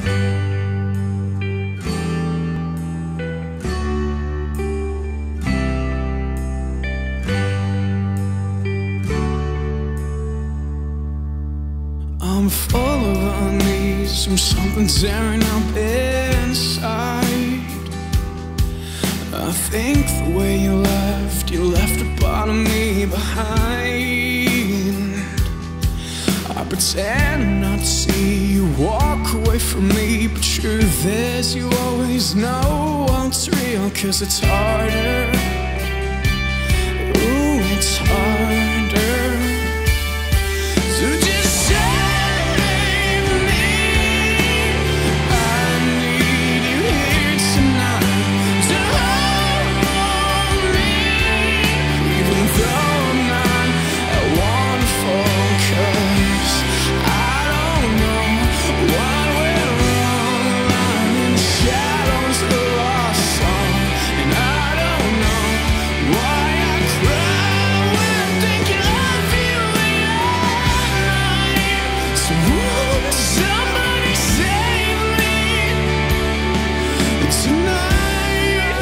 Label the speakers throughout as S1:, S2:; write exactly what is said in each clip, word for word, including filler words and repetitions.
S1: I'm full of unease from something tearing up inside. I think the way you left, you left a part of me behind. I pretend not to see you walk away from me, but truth is you always know what's real, 'cause it's harder. Ooh, it's harder to just save me. I need you here tonight to hold me, even though I'm not at one focus. I don't know what went wrong, lying in the shadows of our song, and I don't know why I cry when I'm thinking of you at night. So won't somebody save me tonight?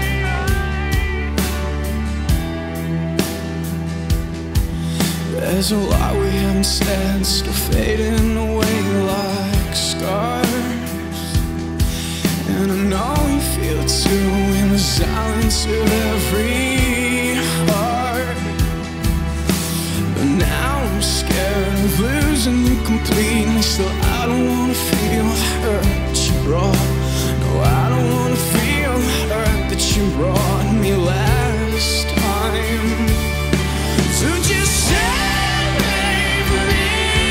S1: There's a lot we haven't said, still fading away like scars. And I know you feel it too, in the silence of every heart. But now I'm scared of losing you completely. Still, I don't wanna feel the hurt that you brought. No, I don't wanna feel the hurt that you brought me last time. So just save me.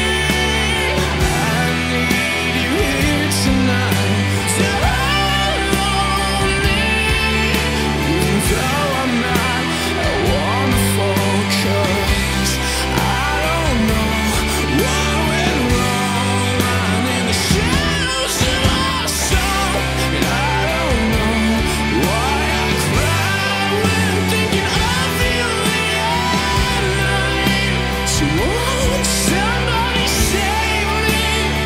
S1: I need you here tonight to hold me, even though I'm not at one focus. I don't know what went wrong, lying in the shadows of our soul, and I don't know why I cry when I'm thinking of you at night. So won't somebody save me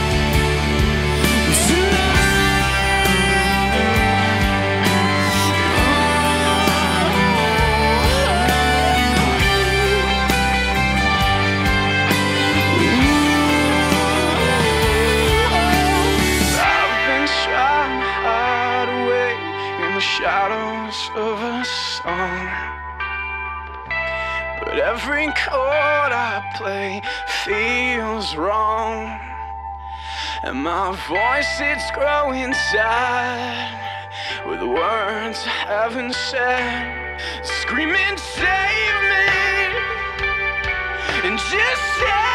S1: I've been trying to hide away in the shadows of a song, but every chord I play feels wrong, and my voice, it's growing sad with words I haven't said, screaming save me, and just say